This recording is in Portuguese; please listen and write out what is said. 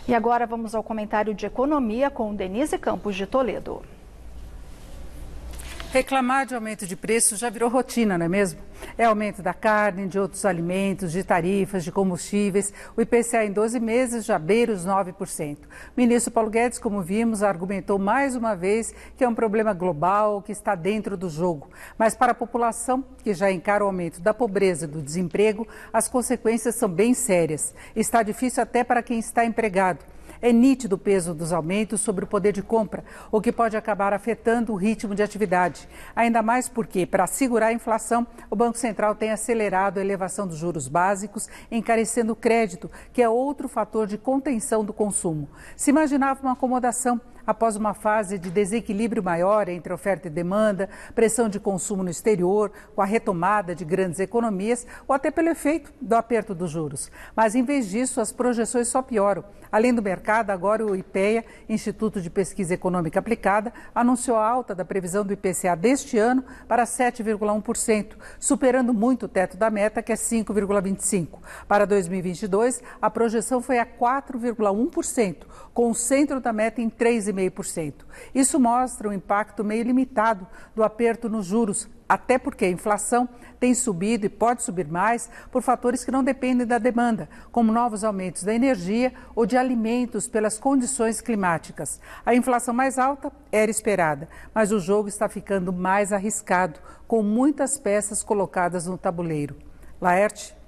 E agora vamos ao comentário de economia com Denise Campos de Toledo. Reclamar de aumento de preço já virou rotina, não é mesmo? É aumento da carne, de outros alimentos, de tarifas, de combustíveis. O IPCA em 12 meses já beira os 9%. O ministro Paulo Guedes, como vimos, argumentou mais uma vez que é um problema global, que está dentro do jogo. Mas para a população, que já encara o aumento da pobreza e do desemprego, as consequências são bem sérias. Está difícil até para quem está empregado. É nítido o peso dos aumentos sobre o poder de compra, o que pode acabar afetando o ritmo de atividade. Ainda mais porque, para segurar a inflação, o Banco Central tem acelerado a elevação dos juros básicos, encarecendo o crédito, que é outro fator de contenção do consumo. Se imaginava uma acomodação após uma fase de desequilíbrio maior entre oferta e demanda, pressão de consumo no exterior, com a retomada de grandes economias ou até pelo efeito do aperto dos juros. Mas, em vez disso, as projeções só pioram. Além do mercado, agora o IPEA, Instituto de Pesquisa Econômica Aplicada, anunciou a alta da previsão do IPCA deste ano para 7,1%, superando muito o teto da meta, que é 5,25%. Para 2022, a projeção foi a 4,1%, com o centro da meta em 3,5%. Isso mostra um impacto meio limitado do aperto nos juros, até porque a inflação tem subido e pode subir mais por fatores que não dependem da demanda, como novos aumentos da energia ou de alimentos pelas condições climáticas. A inflação mais alta era esperada, mas o jogo está ficando mais arriscado, com muitas peças colocadas no tabuleiro. Laerte?